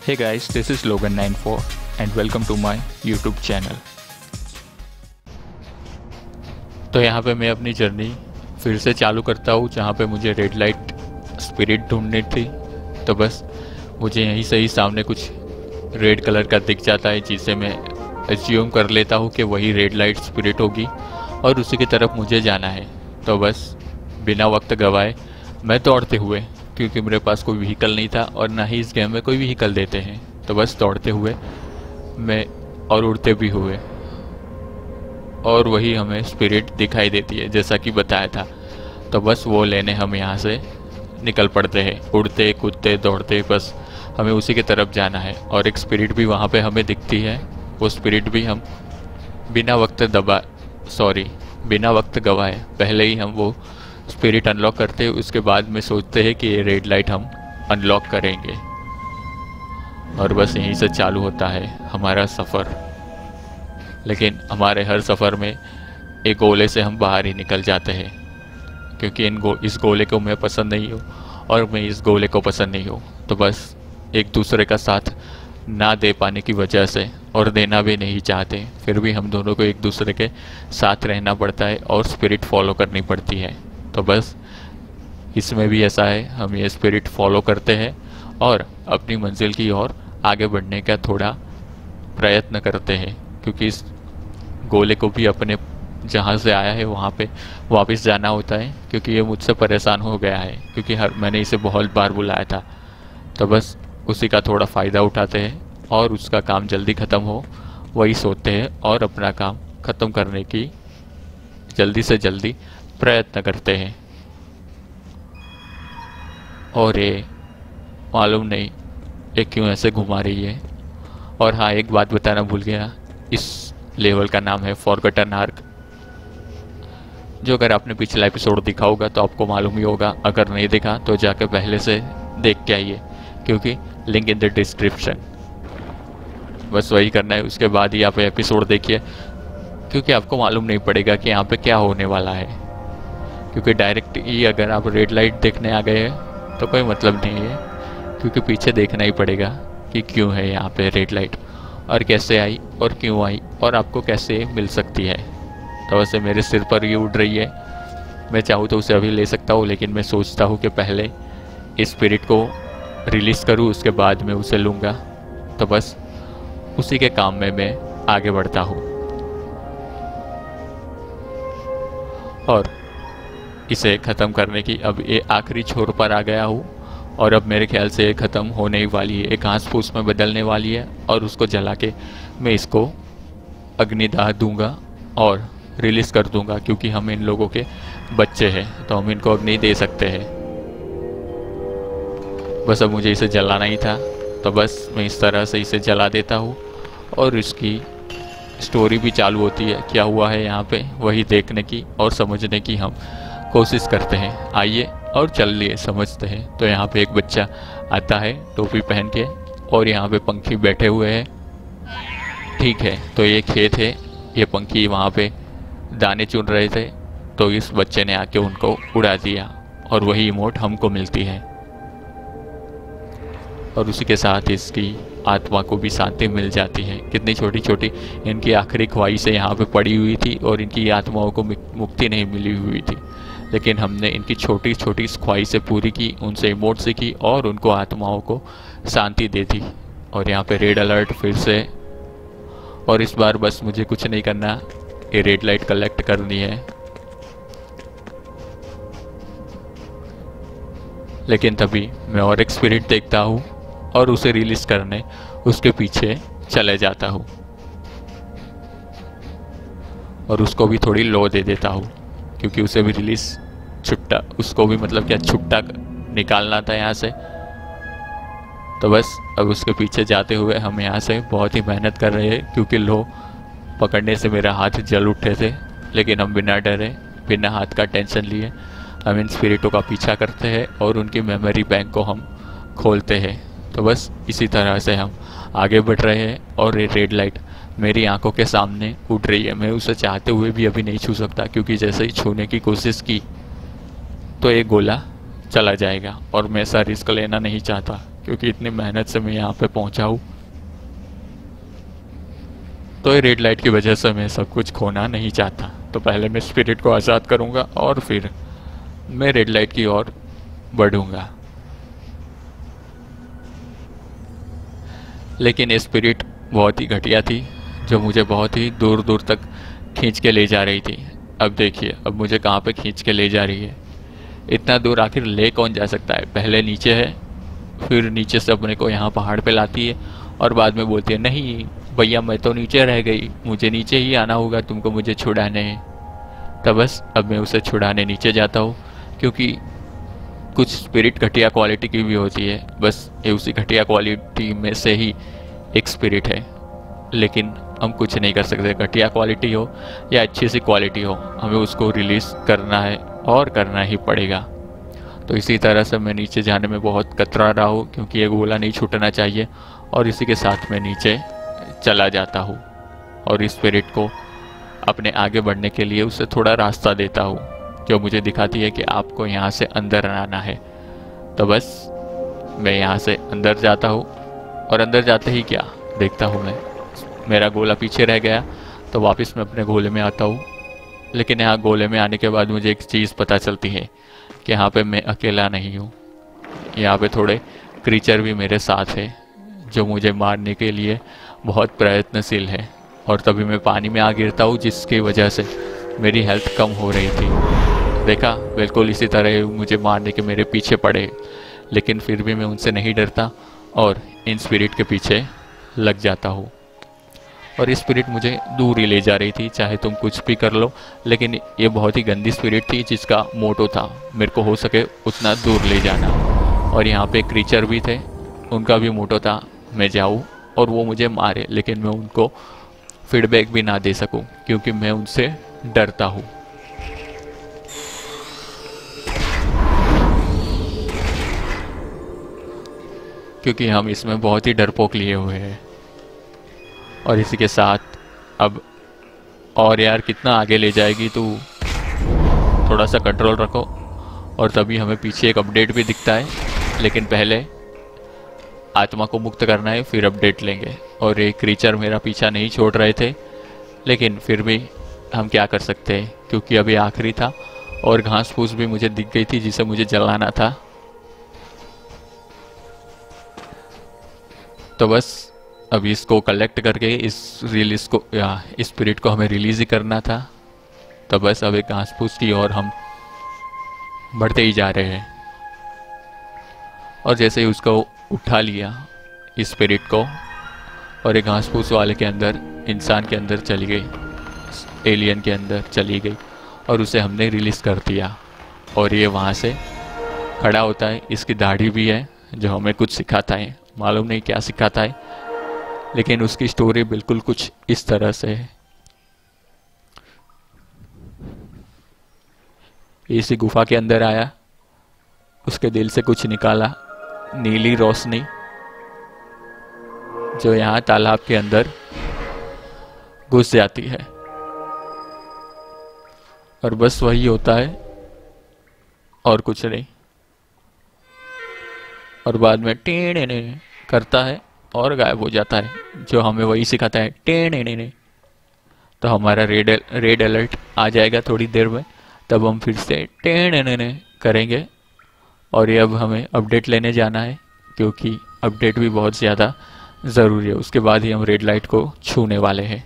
Hey guys, this is Logan94 and welcome to my YouTube channel। तो यहाँ पे मैं अपनी जर्नी फिर से चालू करता हूँ जहाँ पे मुझे रेड लाइट स्पिरिट ढूंढनी थी। तो बस मुझे यहीं से ही सामने कुछ रेड कलर का दिख जाता है जिसे मैं एज्यूम कर लेता हूँ कि वही रेड लाइट स्पिरिट होगी और उसी की तरफ मुझे जाना है। तो बस बिना वक्त गवाए मैं दौड़ते हुए, क्योंकि मेरे पास कोई व्हीकल नहीं था और ना ही इस गेम में कोई व्हीकल देते हैं, तो बस दौड़ते हुए मैं और उड़ते भी हुए और वही हमें स्पिरिट दिखाई देती है जैसा कि बताया था। तो बस वो लेने हम यहाँ से निकल पड़ते हैं, उड़ते कूदते दौड़ते, बस हमें उसी की तरफ जाना है। और एक स्पिरिट भी वहाँ पे हमें दिखती है, वो स्पिरिट भी हम बिना वक्त गवाए पहले ही हम वो स्पिरिट अनलॉक करते हैं। उसके बाद में सोचते हैं कि ये रेड लाइट हम अनलॉक करेंगे और बस यहीं से चालू होता है हमारा सफ़र। लेकिन हमारे हर सफ़र में एक गोले से हम बाहर ही निकल जाते हैं, क्योंकि इस गोले को मैं पसंद नहीं हूँ और मैं इस गोले को पसंद नहीं हूँ। तो बस एक दूसरे का साथ ना दे पाने की वजह से, और देना भी नहीं चाहते, फिर भी हम दोनों को एक दूसरे के साथ रहना पड़ता है और स्पिरिट फॉलो करनी पड़ती है। तो बस इसमें भी ऐसा है, हम ये स्पिरिट फॉलो करते हैं और अपनी मंजिल की ओर आगे बढ़ने का थोड़ा प्रयत्न करते हैं, क्योंकि इस गोले को भी अपने जहाँ से आया है वहाँ पे वापस जाना होता है, क्योंकि ये मुझसे परेशान हो गया है, क्योंकि मैंने इसे बहुत बार बुलाया था। तो बस उसी का थोड़ा फ़ायदा उठाते हैं और उसका काम जल्दी ख़त्म हो वही सोचते हैं और अपना काम ख़त्म करने की जल्दी से जल्दी प्रयत्न करते हैं। और ये मालूम नहीं ये क्यों ऐसे घुमा रही है। और हाँ, एक बात बताना भूल गया, इस लेवल का नाम है फॉरगॉटन आर्क, जो अगर आपने पिछला एपिसोड देखा होगा तो आपको मालूम ही होगा, अगर नहीं देखा तो जाके पहले से देख के आइए, क्योंकि लिंक इन द डिस्क्रिप्शन। बस वही करना है, उसके बाद ही आप एपिसोड देखिए, क्योंकि आपको मालूम नहीं पड़ेगा कि यहाँ पे क्या होने वाला है। क्योंकि डायरेक्ट ही अगर आप रेड लाइट देखने आ गए हैं तो कोई मतलब नहीं है, क्योंकि पीछे देखना ही पड़ेगा कि क्यों है यहाँ पे रेड लाइट और कैसे आई और क्यों आई और आपको कैसे मिल सकती है। तो वैसे मेरे सिर पर ही उड़ रही है, मैं चाहूँ तो उसे अभी ले सकता हूँ, लेकिन मैं सोचता हूँ कि पहले इस स्पिरिट को रिलीज़ करूँ, उसके बाद मैं उसे लूँगा। तो बस उसी के काम में मैं आगे बढ़ता हूँ और इसे ख़त्म करने की अब ये आखिरी छोर पर आ गया हूँ। और अब मेरे ख्याल से ये ख़त्म होने ही वाली है, एक घास फूस में बदलने वाली है और उसको जला के मैं इसको अग्निदाह दूंगा और रिलीज़ कर दूंगा, क्योंकि हम इन लोगों के बच्चे हैं तो हम इनको अग्नि दे सकते हैं। बस अब मुझे इसे जलाना ही था, तो बस मैं इस तरह से इसे जला देता हूँ और इसकी स्टोरी भी चालू होती है, क्या हुआ है यहाँ पे वही देखने की और समझने की हम कोशिश करते हैं। आइए और चलिए समझते हैं। तो यहाँ पे एक बच्चा आता है टोपी पहन के और यहाँ पे पंखी बैठे हुए हैं। ठीक है, तो ये खेत है, ये पंखी वहाँ पे दाने चुन रहे थे, तो इस बच्चे ने आके उनको उड़ा दिया और वही इमोट हमको मिलती है और उसी के साथ इसकी आत्मा को भी शांति मिल जाती है। कितनी छोटी छोटी इनकी आखिरी ख्वाहिशें यहाँ पे पड़ी हुई थी और इनकी आत्माओं को मुक्ति नहीं मिली हुई थी, लेकिन हमने इनकी छोटी छोटी ख्वाहिशें पूरी की, उनसे इमोट से की और उनको आत्माओं को शांति दे दी। और यहाँ पे रेड अलर्ट फिर से, और इस बार बस मुझे कुछ नहीं करना, ये रेड लाइट कलेक्ट करनी है। लेकिन तभी मैं और एक स्पिरिट देखता हूँ और उसे रिलीज करने उसके पीछे चले जाता हूँ और उसको भी थोड़ी लो दे देता हूँ, क्योंकि उसे भी रिलीज उसको भी मतलब क्या छुट्टा निकालना था यहाँ से। तो बस अब उसके पीछे जाते हुए हम यहाँ से बहुत ही मेहनत कर रहे हैं, क्योंकि लो पकड़ने से मेरा हाथ जल उठे थे, लेकिन हम बिना डरे बिना हाथ का टेंशन लिए हम इन स्पिरिटों का पीछा करते हैं और उनकी मेमोरी बैंक को हम खोलते हैं। तो बस इसी तरह से हम आगे बढ़ रहे हैं और ये रेड लाइट मेरी आंखों के सामने उड़ रही है। मैं उसे चाहते हुए भी अभी नहीं छू सकता, क्योंकि जैसे ही छूने की कोशिश की तो एक गोला चला जाएगा और मैं ऐसा रिस्क लेना नहीं चाहता, क्योंकि इतनी मेहनत से मैं यहाँ पे पहुँचा हूँ। तो ये रेड लाइट की वजह से मैं सब कुछ खोना नहीं चाहता। तो पहले मैं स्पिरिट को आज़ाद करूँगा और फिर मैं रेड लाइट की ओर बढ़ूँगा। लेकिन ये स्पिरिट बहुत ही घटिया थी, जो मुझे बहुत ही दूर दूर तक खींच के ले जा रही थी। अब देखिए अब मुझे कहाँ पे खींच के ले जा रही है। इतना दूर आखिर ले कौन जा सकता है। पहले नीचे है, फिर नीचे से अपने को यहाँ पहाड़ पे लाती है और बाद में बोलती है नहीं भैया मैं तो नीचे रह गई, मुझे नीचे ही आना होगा तुमको मुझे छुड़ाने। तब बस अब मैं उसे छुड़ाने नीचे जाता हूँ, क्योंकि कुछ स्पिरिट घटिया क्वालिटी की भी होती है। बस ये उसी घटिया क्वालिटी में से ही एक स्पिरिट है। लेकिन हम कुछ नहीं कर सकते, घटिया क्वालिटी हो या अच्छी सी क्वालिटी हो, हमें उसको रिलीज़ करना है और करना ही पड़ेगा। तो इसी तरह से मैं नीचे जाने में बहुत कतरा रहा हूँ, क्योंकि ये गोला नहीं छूटना चाहिए। और इसी के साथ मैं नीचे चला जाता हूँ और इस स्पिरिट को अपने आगे बढ़ने के लिए उसे थोड़ा रास्ता देता हूँ, जो मुझे दिखाती है कि आपको यहाँ से अंदर आना है। तो बस मैं यहाँ से अंदर जाता हूँ और अंदर जाते ही क्या देखता हूँ मैं, मेरा गोला पीछे रह गया। तो वापस मैं अपने गोले में आता हूँ। लेकिन यहाँ गोले में आने के बाद मुझे एक चीज़ पता चलती है कि यहाँ पे मैं अकेला नहीं हूँ। यहाँ पे थोड़े क्रीचर भी मेरे साथ है, जो मुझे मारने के लिए बहुत प्रयत्नशील है। और तभी मैं पानी में आ गिरता हूँ, जिसकी वजह से मेरी हेल्थ कम हो रही थी। देखा, बिल्कुल इसी तरह मुझे मारने के मेरे पीछे पड़े, लेकिन फिर भी मैं उनसे नहीं डरता और इन स्पिरिट के पीछे लग जाता हूँ। और ये स्पिरिट मुझे दूर ही ले जा रही थी, चाहे तुम कुछ भी कर लो। लेकिन ये बहुत ही गंदी स्पिरिट थी, जिसका मोटो था मेरे को हो सके उतना दूर ले जाना। और यहाँ पे क्रीचर भी थे, उनका भी मोटो था मैं जाऊँ और वो मुझे मारे, लेकिन मैं उनको फीडबैक भी ना दे सकूं, क्योंकि मैं उनसे डरता हूँ। क्योंकि हम इसमें बहुत ही डरपोक लिए हुए हैं। और इसी के साथ अब और यार कितना आगे ले जाएगी तू, थोड़ा सा कंट्रोल रखो। और तभी हमें पीछे एक अपडेट भी दिखता है, लेकिन पहले आत्मा को मुक्त करना है, फिर अपडेट लेंगे। और ये क्रीचर मेरा पीछा नहीं छोड़ रहे थे, लेकिन फिर भी हम क्या कर सकते हैं, क्योंकि अभी आखिरी था और घास फूस भी मुझे दिख गई थी जिसे मुझे जलाना था। तो बस अभी इसको कलेक्ट करके इस रिलीज को या इस स्पिरिट को हमें रिलीज ही करना था। तो बस अब एक घास फूस की ओर हम बढ़ते ही जा रहे हैं। और जैसे ही उसको उठा लिया इस स्पिरिट को, और एक घास फूस वाले के अंदर, इंसान के अंदर चली गई, एलियन के अंदर चली गई और उसे हमने रिलीज कर दिया। और ये वहाँ से खड़ा होता है। इसकी दाढ़ी भी है, जो हमें कुछ सिखाता है, मालूम नहीं क्या सिखाता है, लेकिन उसकी स्टोरी बिल्कुल कुछ इस तरह से है। इसी गुफा के अंदर आया, उसके दिल से कुछ निकाला, नीली रोशनी, जो यहाँ तालाब के अंदर घुस जाती है। और बस वही होता है और कुछ नहीं। और बाद में टेढ़े करता है और गायब हो जाता है, जो हमें वही सिखाता है टेढ़े। तो हमारा रेड अलर्ट आ जाएगा थोड़ी देर में, तब हम फिर से टेढ़े करेंगे। और ये अब हमें अपडेट लेने जाना है, क्योंकि अपडेट भी बहुत ज़्यादा ज़रूरी है। उसके बाद ही हम रेड लाइट को छूने वाले हैं,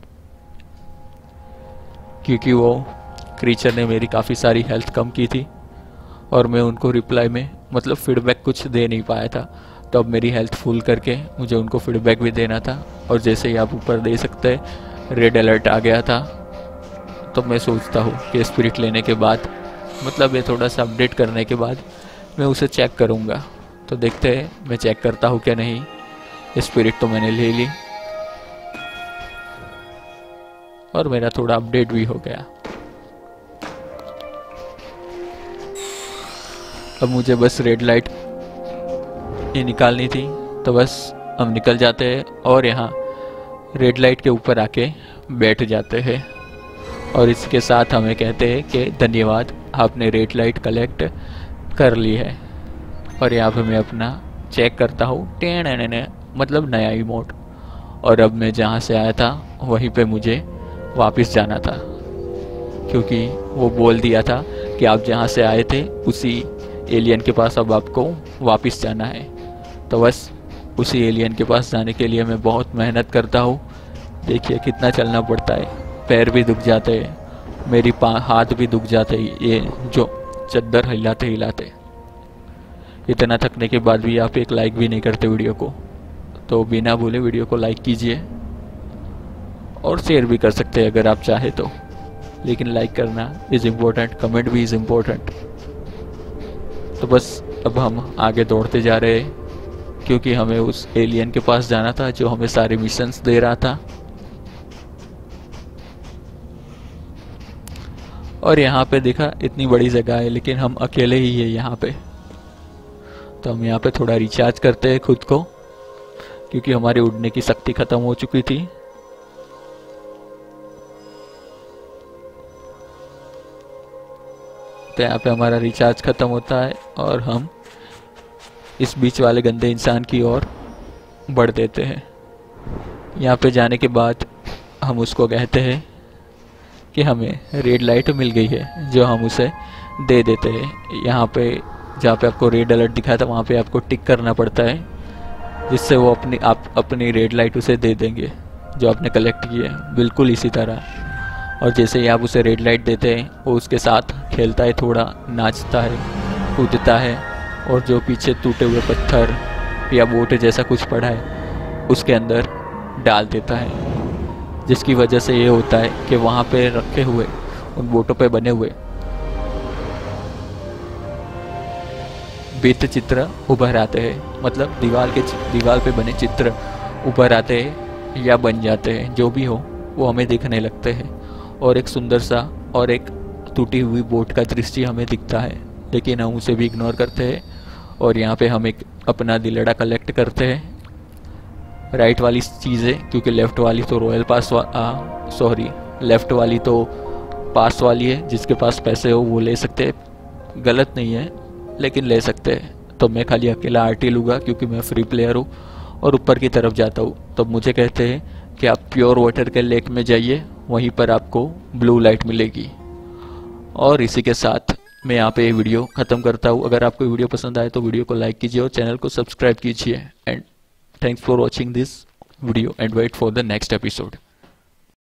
क्योंकि वो क्रीचर ने मेरी काफ़ी सारी हेल्थ कम की थी और मैं उनको रिप्लाई में मतलब फीडबैक कुछ दे नहीं पाया था। तो अब मेरी हेल्थ फुल करके मुझे उनको फीडबैक भी देना था। और जैसे ही आप ऊपर दे सकते हैं रेड अलर्ट आ गया था। तो मैं सोचता हूँ कि स्पिरिट लेने के बाद, मतलब ये थोड़ा सा अपडेट करने के बाद, मैं उसे चेक करूँगा। तो देखते हैं मैं चेक करता हूँ क्या नहीं। स्पिरिट तो मैंने ले ली और मेरा थोड़ा अपडेट भी हो गया। अब मुझे बस रेड लाइट ही निकालनी थी। तो बस हम निकल जाते हैं और यहाँ रेड लाइट के ऊपर आके बैठ जाते हैं। और इसके साथ हमें कहते हैं कि धन्यवाद, आपने रेड लाइट कलेक्ट कर ली है। और यहाँ पे मैं अपना चेक करता हूँ, टेन मतलब नया इमोट। और अब मैं जहाँ से आया था वहीं पे मुझे वापस जाना था, क्योंकि वो बोल दिया था कि आप जहाँ से आए थे उसी एलियन के पास अब आपको वापस जाना है। तो बस उसी एलियन के पास जाने के लिए मैं बहुत मेहनत करता हूँ। देखिए कितना चलना पड़ता है, पैर भी दुख जाते हैं, मेरी हाथ भी दुख जाते हैं, ये जो चद्दर हिलाते हिलाते। इतना थकने के बाद भी आप एक लाइक भी नहीं करते वीडियो को, तो बिना बोले वीडियो को लाइक कीजिए और शेयर भी कर सकते हैं अगर आप चाहे तो, लेकिन लाइक करना इज़ इम्पोर्टेंट, कमेंट भी इज़ इम्पोर्टेंट। तो बस अब हम आगे दौड़ते जा रहे हैं, क्योंकि हमें उस एलियन के पास जाना था जो हमें सारे मिशंस दे रहा था। और यहाँ पे देखा इतनी बड़ी जगह है लेकिन हम अकेले ही है यहाँ पे। तो हम यहाँ पे थोड़ा रिचार्ज करते हैं खुद को, क्योंकि हमारी उड़ने की शक्ति खत्म हो चुकी थी। तो यहाँ पे हमारा रिचार्ज खत्म होता है और हम इस बीच वाले गंदे इंसान की ओर बढ़ देते हैं। यहाँ पे जाने के बाद हम उसको कहते हैं कि हमें रेड लाइट मिल गई है, जो हम उसे दे देते हैं। यहाँ पे जहाँ पे आपको रेड अलर्ट दिखाया था वहाँ पे आपको टिक करना पड़ता है, जिससे वो अपनी रेड लाइट उसे दे देंगे जो आपने कलेक्ट की है, बिल्कुल इसी तरह। और जैसे ही आप उसे रेड लाइट देते हैं वो उसके साथ खेलता है, थोड़ा नाचता है, कूदता है, और जो पीछे टूटे हुए पत्थर या बोट जैसा कुछ पड़ा है उसके अंदर डाल देता है, जिसकी वजह से ये होता है कि वहाँ पे रखे हुए उन बोटों पे बने हुए भित्ति चित्र उभर आते हैं, मतलब दीवार पे बने चित्र उभर आते हैं या बन जाते हैं, जो भी हो वो हमें दिखने लगते हैं। और एक सुंदर सा और एक टूटी हुई बोट का दृश्य हमें दिखता है, लेकिन हम उसे भी इग्नोर करते हैं। और यहाँ पे हम एक अपना दिलड़ा कलेक्ट करते हैं, राइट वाली चीज़ें, क्योंकि लेफ़्ट वाली तो रॉयल पास लेफ़्ट वाली तो पास वाली है, जिसके पास पैसे हो वो ले सकते हैं, गलत नहीं है लेकिन ले सकते हैं। तो मैं खाली अकेला आरटी लूँगा क्योंकि मैं फ्री प्लेयर हूँ और ऊपर की तरफ जाता हूँ। तो मुझे कहते हैं कि आप प्योर वाटर के लेक में जाइए, वहीं पर आपको ब्लू लाइट मिलेगी। और इसी के साथ मैं यहाँ पे वीडियो ख़त्म करता हूँ। अगर आपको वीडियो पसंद आए तो वीडियो को लाइक कीजिए और चैनल को सब्सक्राइब कीजिए। And thanks for watching this video and wait for the next episode.